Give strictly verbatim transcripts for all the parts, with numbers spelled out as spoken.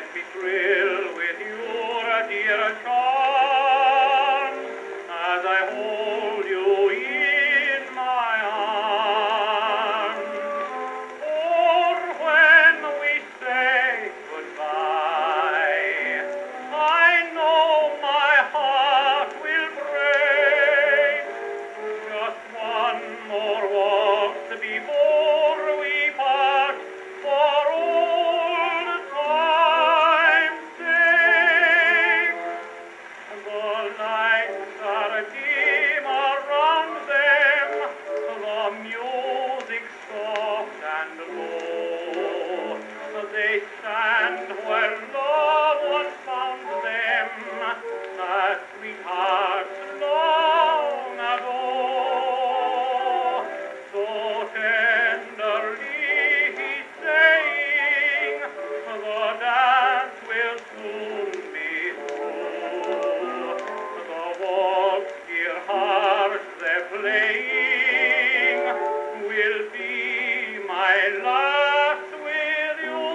Let me thrill with your dear charms as I hold you in my arms. For when we say goodbye, I know my heart will break. Just one more waltz before we part for old time's sake. The lights are dim around them, the music soft and low. They stand where love once found them, as sweethearts long ago. So tenderly he's saying, the dance will soon be through. The waltz, dear hearts, they're playing, will be my last with you.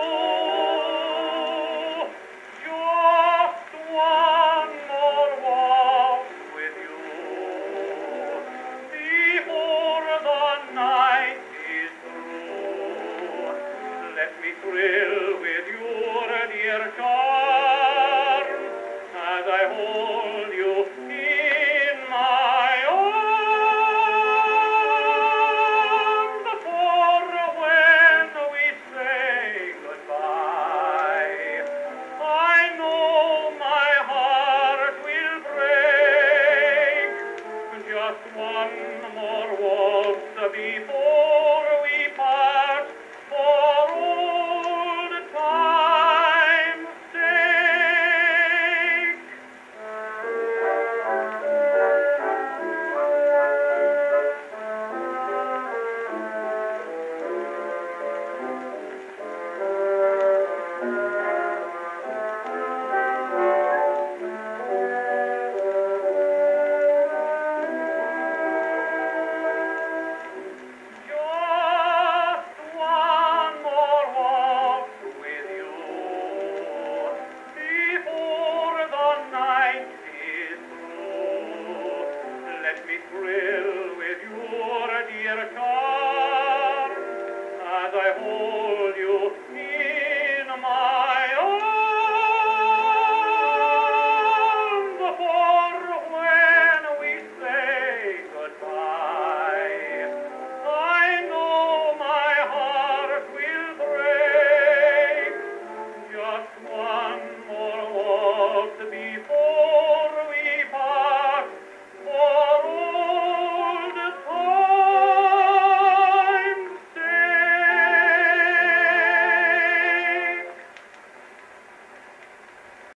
Just one more waltz with you before the night is through. Let me thrill with your dear charms as I hold you in my arms. For when we say goodbye, I know my heart will break. Just one more waltz before we part for old time's sake. Just one more walk with you before the night is through. Let me thrill with your dear charms as I hold